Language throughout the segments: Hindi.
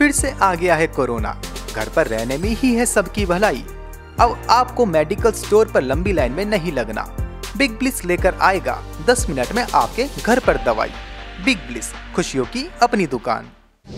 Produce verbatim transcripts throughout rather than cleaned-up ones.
फिर से आ गया है कोरोना, घर पर रहने में ही है सबकी भलाई। अब आपको मेडिकल स्टोर पर लंबी लाइन में नहीं लगना। बिग ब्लिस लेकर आएगा दस मिनट में आपके घर पर दवाई। बिग ब्लिस, खुशियों की अपनी दुकान।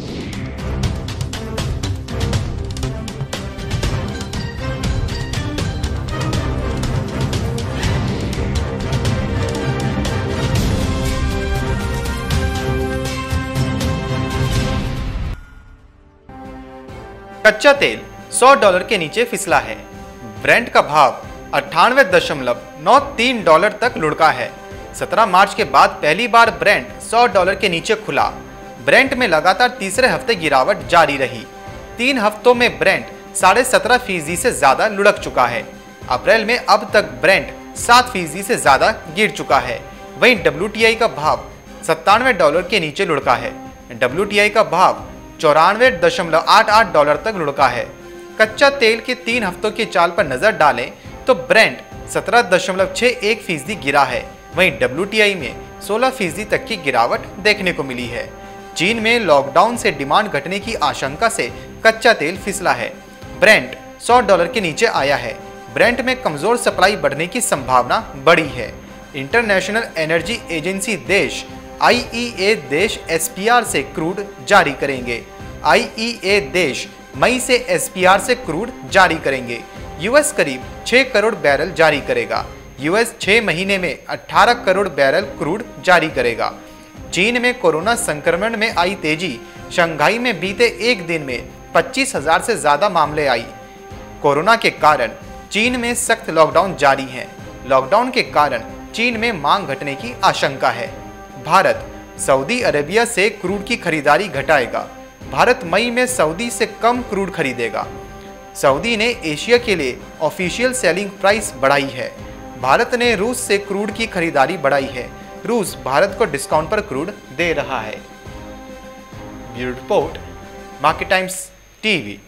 कच्चा तेल सौ डॉलर के नीचे फिसला है। ब्रेंट का भाव अट्ठानवे दशमलव नौ तीन डॉलर तक लुढ़का है। सत्रह मार्च के बाद पहली बार ब्रेंट सौ डॉलर के नीचे खुला। ब्रेंट में लगातार तीसरे हफ्ते गिरावट जारी रही। तीन हफ्तों में ब्रेंट साढ़े सत्रह फीसदी से ज्यादा लुढ़क चुका है। अप्रैल में अब तक ब्रेंट सात फीसदी से ज्यादा गिर चुका है। वहीं डब्ल्यू टी आई का भाव सत्तानवे डॉलर के नीचे लुढ़का है। डब्ल्यू टी आई का भाव चौरानवे दशमलव आठ आठ डॉलर तक लुढ़का है। कच्चा तेल के तीन हफ्तों की चाल पर नजर डालें तो ब्रेंट सत्रह दशमलव छह एक फीसदी गिरा है। वहीं डब्ल्यू टी आई में सोलह फीसदी तक की गिरावट देखने को मिली है। चीन में लॉकडाउन से डिमांड घटने की आशंका से कच्चा तेल फिसला है। ब्रेंट सौ डॉलर के नीचे आया है। ब्रेंट में कमजोर सप्लाई बढ़ने की संभावना बढ़ी है। इंटरनेशनल एनर्जी एजेंसी देश आई ई ए देश एस पी आर से क्रूड जारी करेंगे। आई ई ए देश मई से एस पी आर से क्रूड जारी करेंगे। यूएस करीब छह करोड़ बैरल जारी करेगा। यूएस छह महीने में अठारह करोड़ बैरल क्रूड जारी करेगा। चीन में कोरोना संक्रमण में आई तेजी। शंघाई में बीते एक दिन में पच्चीस हजार से ज्यादा मामले आई। कोरोना के कारण चीन में सख्त लॉकडाउन जारी है। लॉकडाउन के कारण चीन में मांग घटने की आशंका है। भारत सऊदी अरेबिया से क्रूड की खरीदारी घटाएगा। भारत मई में सऊदी से कम क्रूड खरीदेगा। सऊदी ने एशिया के लिए ऑफिशियल सेलिंग प्राइस बढ़ाई है। भारत ने रूस से क्रूड की खरीदारी बढ़ाई है। रूस भारत को डिस्काउंट पर क्रूड दे रहा है। Bureau report, Market Times TV.